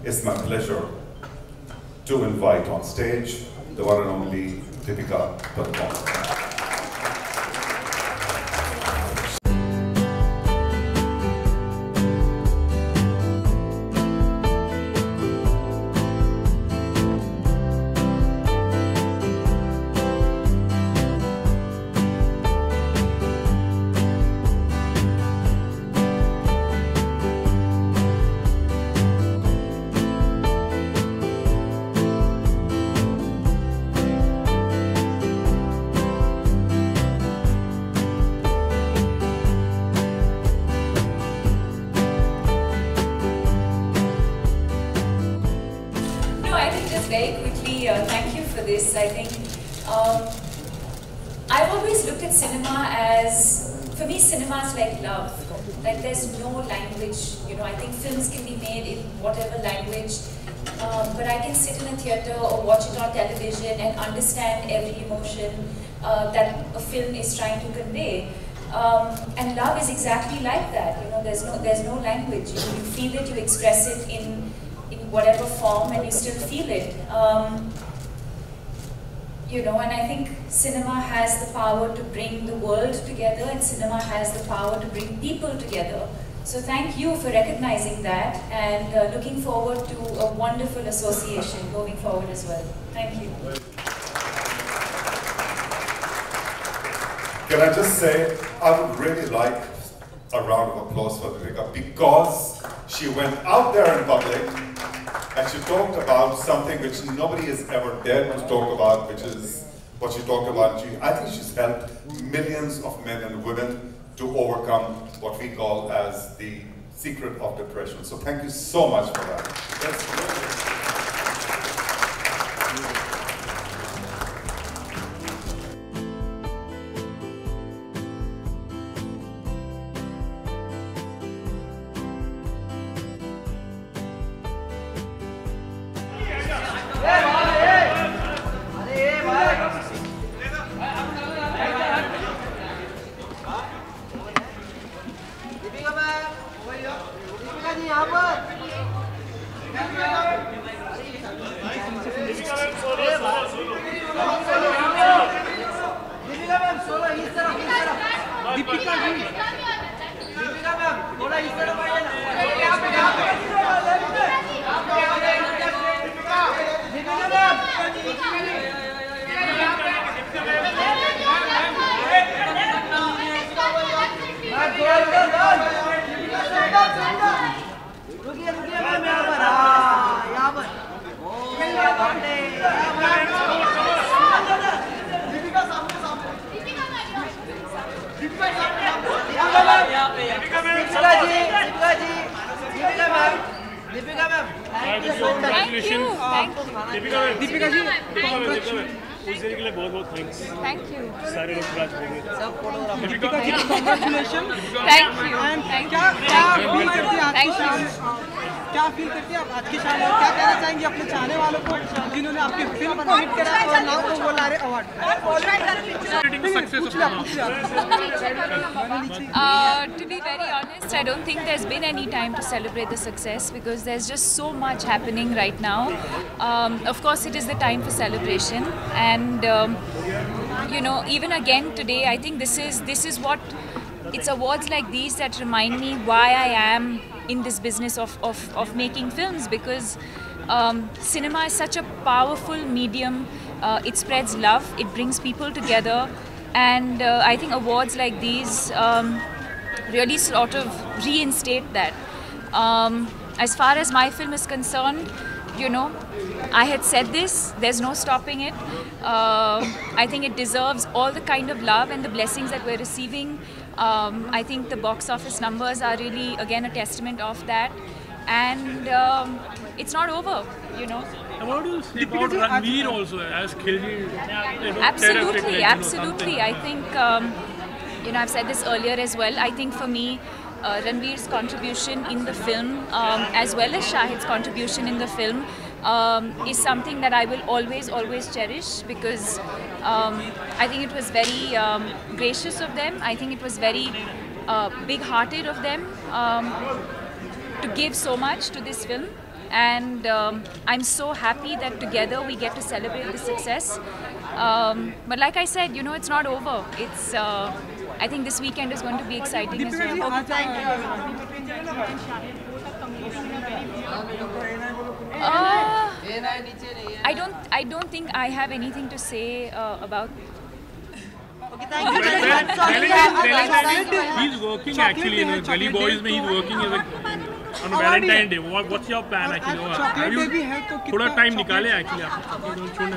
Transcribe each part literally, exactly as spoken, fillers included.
it's my pleasure to invite on stage the one and only Deepika Padukone. Very quickly, uh, thank you for this. I think um, I've always looked at cinema as, for me, cinema is like love. Like there's no language, you know, I think films can be made in whatever language, um, but I can sit in a theatre or watch it on television and understand every emotion uh, that a film is trying to convey. Um, and love is exactly like that, you know, there's no, there's no language. You, you feel it, you express it in in whatever form, and you still feel it. Um, you know, and I think cinema has the power to bring the world together, and cinema has the power to bring people together. So thank you for recognizing that, and uh, looking forward to a wonderful association going forward as well. Thank you. Can I just say, I would really like a round of applause for Deepika, because she went out there in public and she talked about something which nobody has ever dared to talk about, which is what she talked about. She, I think she's helped millions of men and women to overcome what we call as the secret of depression. So thank you so much for that. That's really Deepika ji, Deepika ma'am, थोड़ा इस तरफ आइए ना। यहाँ पे, यहाँ पे, यहाँ पे, दीपिका मैम, रुकिए, रुकिए मैम, यहाँ पर, हाँ, यहाँ पर, दीपिका सामने, सामने, Deepika Deepika ma'am, Deepika ji, Deepika ji, Deepika ma'am, Deepika ma'am, thank you, thank you, Deepika ma'am, Deepika ji, उस दिन के लिए बहुत बहुत थैंक्स। Thank you. सारे लोग राज करेंगे। Deepika ji, congratulation. Thank you. क्या क्या फील करती है आज की शाम? क्या फील करती है आप आज की शाम? और क्या कहना चाहेंगे अपने चाहने वालों को जिन्होंने आपकी फिल्म को हिट करा और नाउ को वो ला रहे award? Uh, to be very honest, I don't think there's been any time to celebrate the success, because there's just so much happening right now. Um, of course, it is the time for celebration, and um, you know, even again today, I think this is this is what it's awards like these that remind me why I am in this business of of, of making films, because um, cinema is such a powerful medium. Uh, it spreads love, it brings people together. And uh, I think awards like these um, really sort of reinstate that. Um, as far as my film is concerned, you know, I had said this, there's no stopping it. Uh, I think it deserves all the kind of love and the blessings that we're receiving. Um, I think the box office numbers are really, again, a testament of that. And um, it's not over, you know. And what do you say about Ranveer also as Khilji? Absolutely, absolutely. I think, um, you know, I've said this earlier as well. I think for me, uh, Ranveer's contribution in the film, um, as well as Shahid's contribution in the film, um, is something that I will always, always cherish, because um, I think it was very um, gracious of them. I think it was very uh, big-hearted of them um, to give so much to this film. and um, I'm so happy that together we get to celebrate the success. Um, but like I said, you know, it's not over. It's uh, I think this weekend is going to be exciting as well. Uh, I don't. I don't think I have anything to say uh, about. Valentine, he's working actually in Gully Boys. He's working as a, on Valentine Day. What, what's your plan actually? Have you थोड़ा time निकाले actually आप?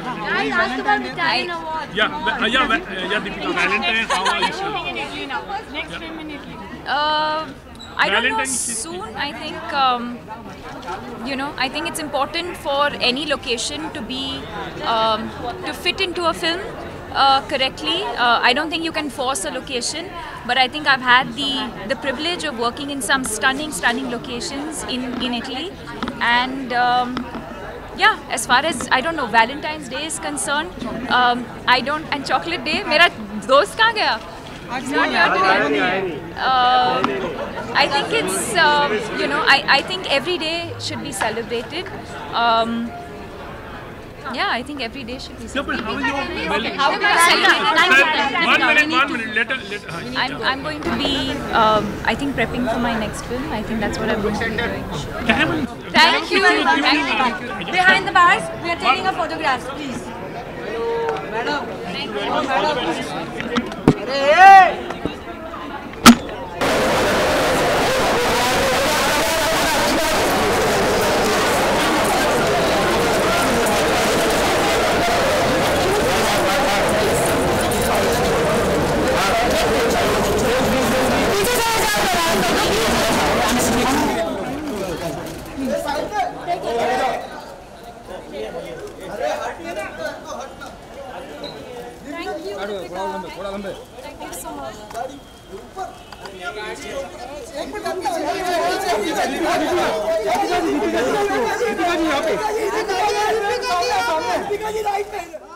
Yeah, yeah, yeah, Deepika. Valentine, how are you? Next ten minutes. Uh, I don't know, soon. I think, um, you know, I think it's important for any location to be, um, to fit into a film uh, correctly. Uh, I don't think you can force a location, but I think I've had the, the privilege of working in some stunning, stunning locations in, in Italy. And um, yeah, as far as, I don't know, Valentine's Day is concerned, um, I don't, and Chocolate Day, mera dost kahan gaya? He's not here today. Uh, I think it's, uh, you know, I, I think every day should be celebrated. Um, yeah, I think every day should be celebrated. No, but how are you? Well, How do I celebrate? One minute, one minute. Let her, let her. I'm, I'm going to be, um, I think, prepping for my next film. I think that's what I'm going to be doing. Thank you. Thank you. Behind the bars, we are taking a photographs, please. Madam. Thank you. Madam. Thank you so much. Deepika ji यहाँ पे